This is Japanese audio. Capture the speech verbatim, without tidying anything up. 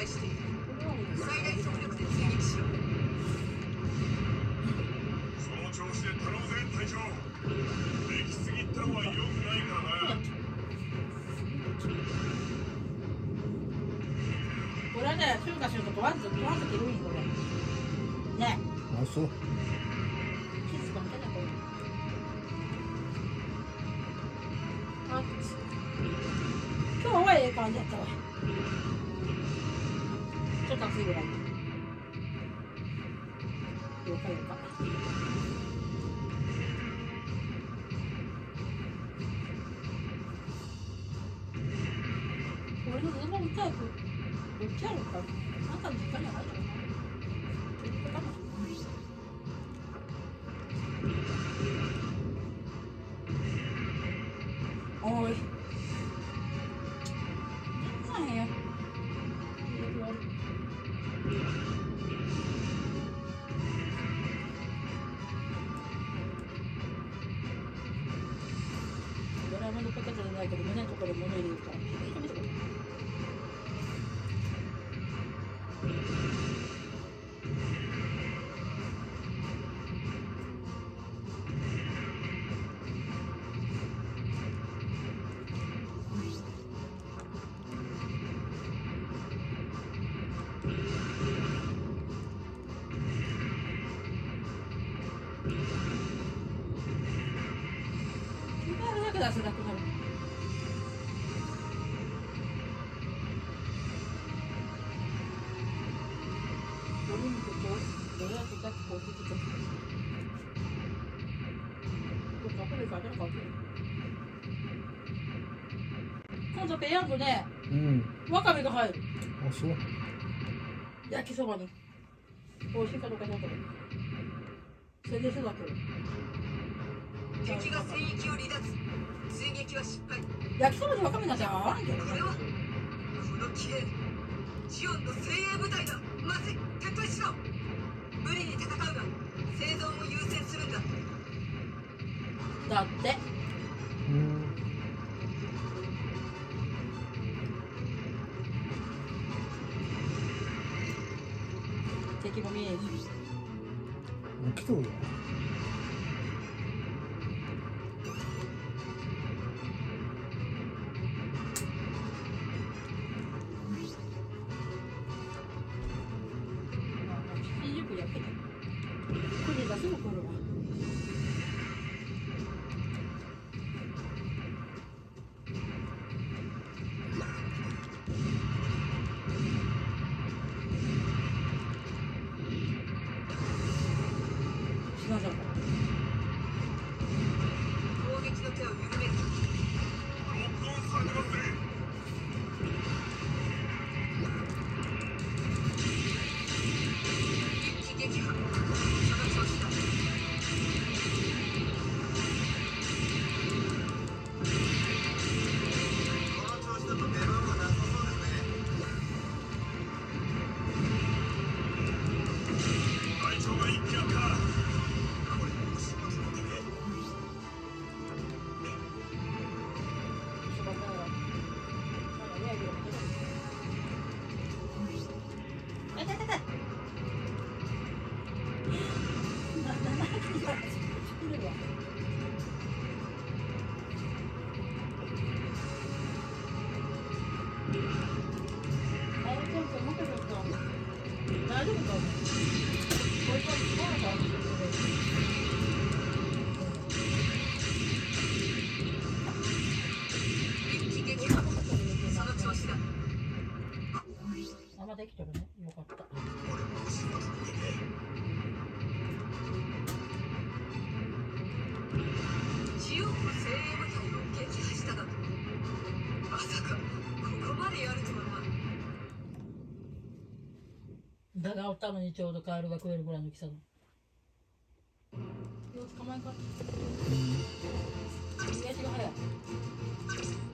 配している。最大速力で追撃しろ。 その調子で頼むぜ隊長。できすぎたのは良くないからな。 これはね、中華しようと問わず問わず切るんよこれね。 あ、そう。 静かに見てねこれ。あ、今日はええ感じやったわ。ちょっと熱いぐらい。よかよか。俺のズボンタイプどっちやろうか。あんたの実家にはないだろうな。実家かな。おい。全然へんよ。ドラマのポケットじゃないけど胸のところに物入れるから。見てこれ。あれだけで汗だくなる。ドリンクとどうやってだっこう出てきた。これ隠れかね、隠れ。今度ペヤングね、 うん。 わかめが入る。 あ、そう。 焼きそばに。美味しいかどうかどうか。宣伝するだけ。 敵が戦域を離脱。追撃は失敗。 焼きそばにわかめなんて合わんけど。 これはこの騎兵ジオンの精鋭部隊だ。まずい、撤退しろ。無理に戦うが生存を優先するんだ。 だって。 うん。 敵も見えるし。 来とるよ。 くじがすぐ来るわ。しましょうか。 攻撃の手を緩める。 録音されてますね。 一気撃破。その調子だ。この調子だと出番はなさそうですね。 隊長が一気やった。 これも仕事の手で。 しまったら。まだ親指が見てない。あ、痛い痛い痛い。な、な、な、な、作るわ。あ、ちょっと、もうちょっと。大丈夫か。これから、こうなった。 一気撃破。その調子だ。 あ、まあ、できてるね。よかった。 これも仕事の手で。ジオンの精鋭部隊を撃破しただと。まさかここまでやるとはな。 だがおったのにちょうどカエルが食えるぐらいの大きさの。様子構えんか。右足が早い。